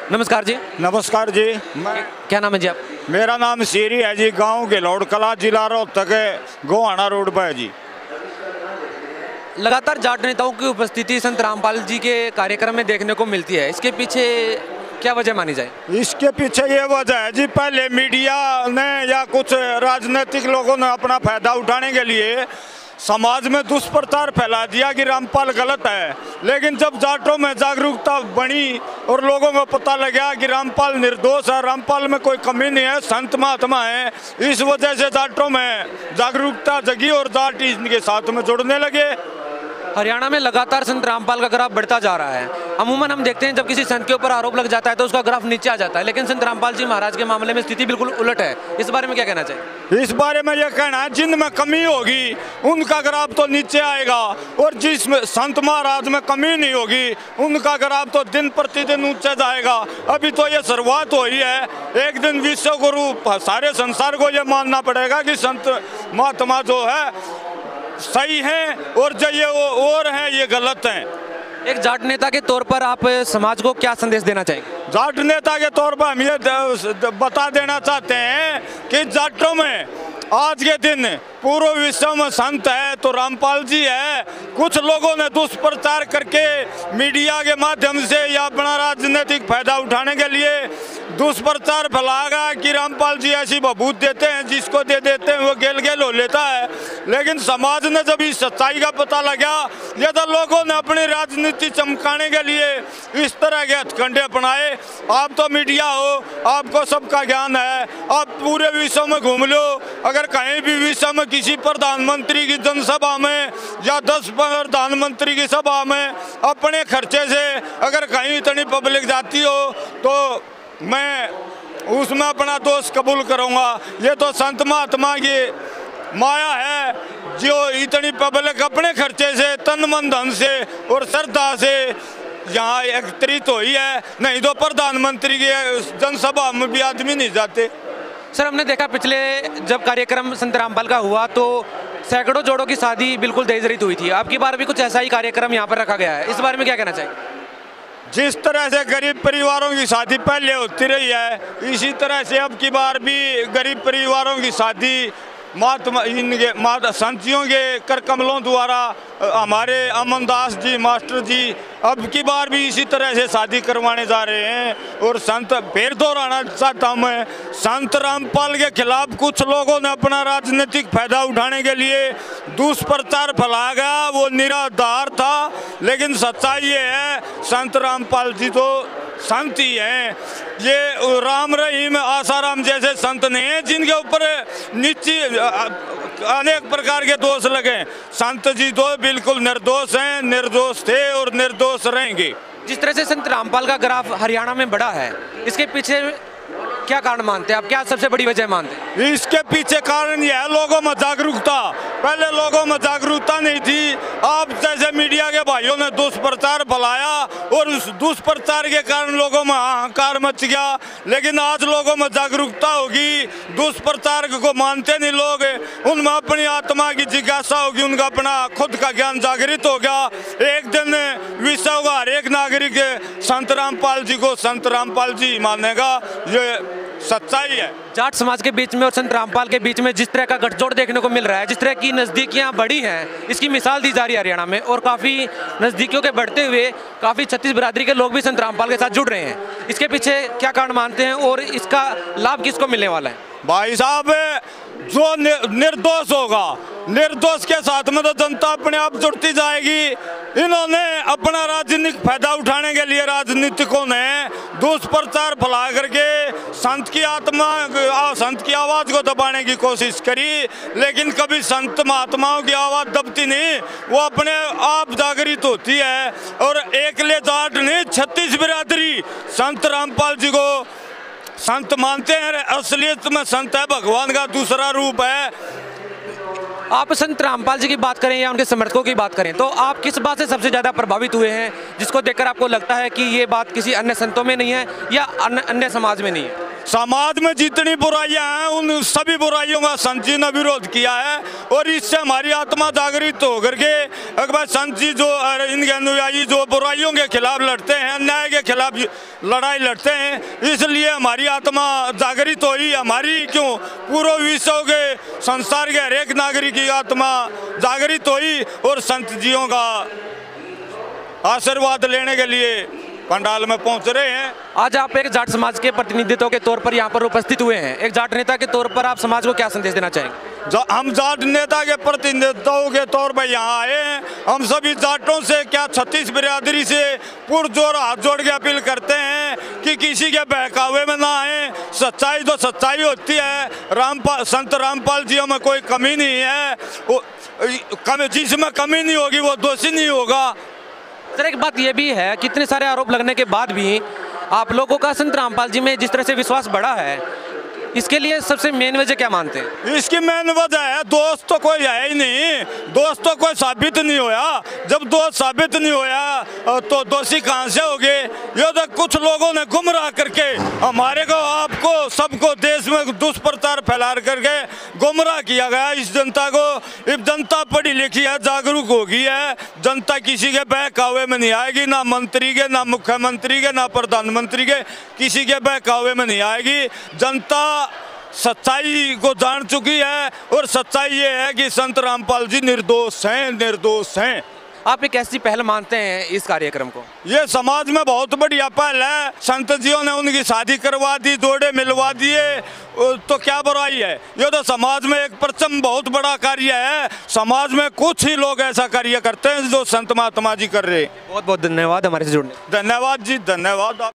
नमस्कार जी। नमस्कार जी। क्या नाम है जी आप? मेरा नाम सीरी है जी, गांव गेलौड़ कला, जिला रोहतक, गोहाना रोड पर है जी। लगातार जाट नेताओं की उपस्थिति संत रामपाल जी के कार्यक्रम में देखने को मिलती है, इसके पीछे क्या वजह मानी जाए? इसके पीछे ये वजह है जी, पहले मीडिया ने या कुछ राजनीतिक लोगों ने अपना फायदा उठाने के लिए समाज में दुष्प्रचार फैला दिया कि रामपाल गलत है। लेकिन जब जाटों में जागरूकता बनी और लोगों को पता लगा कि रामपाल निर्दोष है, रामपाल में कोई कमी नहीं है, संत महात्मा है, इस वजह से जाटों में जागरूकता जगी और जाट इनके साथ में जुड़ने लगे। हरियाणा में लगातार संत रामपाल का ग्राफ बढ़ता जा रहा है। अमूमन हम देखते हैं जब किसी संत के ऊपर आरोप लग जाता है तो उसका ग्राफ नीचे आ जाता है, लेकिन संत रामपाल जी महाराज के मामले में स्थिति बिल्कुल उलट है। इस बारे में क्या कहना चाहिए? इस बारे में यह कहना है, जिनमें कमी होगी उनका ग्राफ तो नीचे आएगा और जिसमें संत महाराज में कमी नहीं होगी उनका ग्राफ तो दिन प्रतिदिन ऊंचा जाएगा। अभी तो ये शुरुआत हुई है, एक दिन विश्व गुरु सारे संसार को ये मानना पड़ेगा कि संत महात्मा जो है सही है और जो ये और हैं ये गलत हैं। एक जाट नेता के तौर पर आप समाज को क्या संदेश देना चाहेंगे? जाट नेता के तौर पर हम ये बता देना चाहते हैं कि जाटों में आज के दिन पूरे विश्व में संत है तो रामपाल जी है। कुछ लोगों ने दुष्प्रचार करके मीडिया के माध्यम से या अपना राजनीतिक फायदा उठाने के लिए दुष्प्रचार फैलाएगा कि रामपाल जी ऐसी बबूत देते हैं, जिसको दे देते हैं वो गेल गेल हो लेता है। लेकिन समाज ने जब इस सच्चाई का पता लगा, ये तो लोगों ने अपनी राजनीति चमकाने के लिए इस तरह के हथकंडे अपनाए। आप तो मीडिया हो, आपको सबका ज्ञान है, आप पूरे विश्व में घूम लो, अगर कहीं भी विश्व में किसी प्रधानमंत्री की जनसभा में या 10 प्रधानमंत्री की सभा में अपने खर्चे से अगर कहीं इतनी पब्लिक जाती हो तो मैं उसमें अपना दोष कबूल करूंगा। ये तो संत महात्मा की माया है जो इतनी पब्लिक अपने खर्चे से तन मन धन से और श्रद्धा से यहाँ एकत्रित हुई है, नहीं तो प्रधानमंत्री की जनसभा में भी आदमी नहीं जाते। सर, हमने देखा पिछले जब कार्यक्रम संत रामपाल का हुआ तो सैकड़ों जोड़ों की शादी बिल्कुल दहेज रहित हुई थी। आपकी बार भी कुछ ऐसा ही कार्यक्रम यहाँ पर रखा गया है, इस बारे में क्या कहना चाहिए? जिस तरह से गरीब परिवारों की शादी पहले होती रही है, इसी तरह से अब की बार भी गरीब परिवारों की शादी महात्मा संतियों के कर कमलों द्वारा हमारे अमनदास जी मास्टर जी अब की बार भी इसी तरह से शादी करवाने जा रहे हैं। और संत फिर दोहराना चाहता हूँ मैं, संत रामपाल के खिलाफ कुछ लोगों ने अपना राजनीतिक फायदा उठाने के लिए दुष्प्रचार फैलाया गया, वो निराधार था। लेकिन सच्चाई ये है, संत रामपाल जी तो संत ही हैं। ये राम रहीम आसाराम जैसे संत नहीं हैं जिनके ऊपर नीचे अनेक प्रकार के दोष लगे। संत जी तो बिल्कुल निर्दोष हैं, निर्दोष थे और निर्दोष रहेंगे। जिस तरह से संत रामपाल का ग्राफ हरियाणा में बढ़ा है, इसके पीछे क्या कारण मानते हैं आप? क्या सबसे बड़ी वजह मानते हैं? इसके पीछे कारण यह है लोगों में जागरूकता। पहले लोगों में जागरूकता नहीं थी, आप जैसे मीडिया के भाइयों ने दुष्प्रचार फैलाया और उस दुष्प्रचार के कारण लोगों में हाहाकार मच गया। लेकिन आज लोगों में जागरूकता होगी, दुष्प्रचार को मानते नहीं लोग, उनमें अपनी आत्मा की जिज्ञासा होगी, उनका अपना खुद का ज्ञान जागृत हो गया। एक दिन विश्व का हर एक नागरिक संत रामपाल जी को संत रामपाल जी मानेगा, ये सच्चाई है। जाट समाज के बीच में और संत रामपाल के बीच में जिस तरह का गठजोड़ देखने को मिल रहा है, जिस तरह की नज़दीकियां बढ़ी हैं, इसकी मिसाल दी जा रही है हरियाणा में। और काफ़ी नज़दीकियों के बढ़ते हुए काफ़ी छत्तीस बिरादरी के लोग भी संत रामपाल के साथ जुड़ रहे हैं। इसके पीछे क्या कारण मानते हैं और इसका लाभ किसको मिलने वाला है? भाई साहब, जो निर्दोष होगा, निर्दोष के साथ में तो जनता अपने आप जुड़ती जाएगी। इन्होंने अपना राजनीतिक फायदा उठाने के लिए राजनीतिकों ने दुष्प्रचार फैला करके संत की आत्मा, संत की आवाज को दबाने की कोशिश करी, लेकिन कभी संत महात्माओं की आवाज दबती नहीं, वो अपने आप जागृत होती है। और एकले जाट ने 36 बिरादरी संत रामपाल जी को संत मानते हैं। असलियत में संत है भगवान का दूसरा रूप है। आप संत रामपाल जी की बात करें या उनके समर्थकों की बात करें तो आप किस बात से सबसे ज़्यादा प्रभावित हुए हैं, जिसको देखकर आपको लगता है कि ये बात किसी अन्य संतों में नहीं है या अन्य समाज में नहीं है? समाज में जितनी बुराइयां हैं उन सभी बुराइयों का संत जी ने विरोध किया है और इससे हमारी आत्मा जागृत हो करके अगर संत जी जो इनके अनुयायी जो बुराइयों के खिलाफ लड़ते हैं, अन्याय के खिलाफ लड़ाई लड़ते हैं, इसलिए हमारी आत्मा जागृत हुई। हमारी क्यों पूरे विश्व के संसार के हर एक नागरिक की आत्मा जागृत हुई और संत जियों का आशीर्वाद लेने के लिए पंडाल में पहुंच रहे हैं। आज आप एक जाट समाज के प्रतिनिधित्व के तौर पर यहाँ पर उपस्थित हुए हैं, एक जाट नेता के तौर पर आप समाज को क्या संदेश देना चाहेंगे? हम जाट नेता के प्रतिनिधित्व के तौर पर यहाँ आए हैं। हम सभी जाटों से क्या छत्तीस बिरादरी से पुरजोर हाथ जोड़ के अपील करते हैं कि किसी के बहकावे में ना आए। सच्चाई तो सच्चाई होती है। संत रामपाल जी में कोई कमी नहीं है, जिसमें कमी नहीं होगी वो दोषी नहीं होगा। सर एक बात ये भी है, कितने सारे आरोप लगने के बाद भी आप लोगों का संत रामपाल जी में जिस तरह से विश्वास बढ़ा है, इसके लिए सबसे मेन वजह क्या मानते हैं? इसकी मेन वजह है दोस्त तो कोई है ही नहीं, दोस्त तो कोई साबित नहीं होया। जब दोस्त साबित नहीं होया तो दोषी कहाँ से होगे? ये तो कुछ लोगों ने गुमराह करके हमारे को आपको सबको देश में दुष्प्रचार फैला करके गुमराह किया गया इस जनता को। अब जनता पढ़ी लिखी है, जागरूक हो गई है। जनता किसी के बहकावे में नहीं आएगी, ना मंत्री के, ना मुख्यमंत्री के, ना प्रधानमंत्री के, किसी के बहकावे में नहीं आएगी। जनता सच्चाई को जान चुकी है और सच्चाई ये है कि संत रामपाल जी निर्दोष हैं, निर्दोष हैं। आप एक ऐसी पहल मानते हैं इस कार्यक्रम को? ये समाज में बहुत बढ़िया पहल है। संत जियों ने उनकी शादी करवा दी, जोड़े मिलवा दिए, तो क्या बुराई है? ये तो समाज में एक परचम बहुत बड़ा कार्य है। समाज में कुछ ही लोग ऐसा कार्य करते हैं जो संत महात्मा जी कर रहे हैं। बहुत बहुत धन्यवाद हमारे से जुड़ने। धन्यवाद जी, धन्यवाद।